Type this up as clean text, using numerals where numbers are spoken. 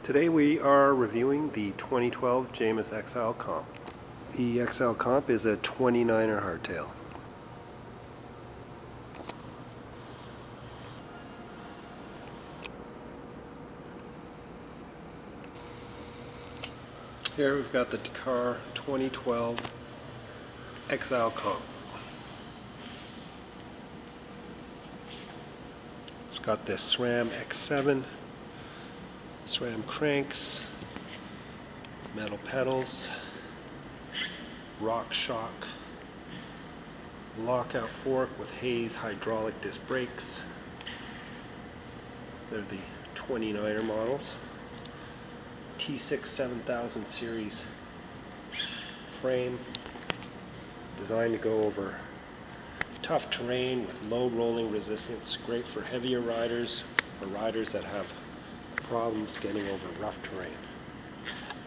Today we are reviewing the 2012 Kinesis Exile comp. The Exile comp is a 29er hardtail. Here we've got the Dakar 2012 Exile comp. It's got the SRAM X7, SRAM cranks, metal pedals, rock shock, lockout fork with Hayes hydraulic disc brakes. They're the 29er models. T6 7000 series frame, designed to go over tough terrain with low rolling resistance, great for heavier riders or riders that have problems getting over rough terrain.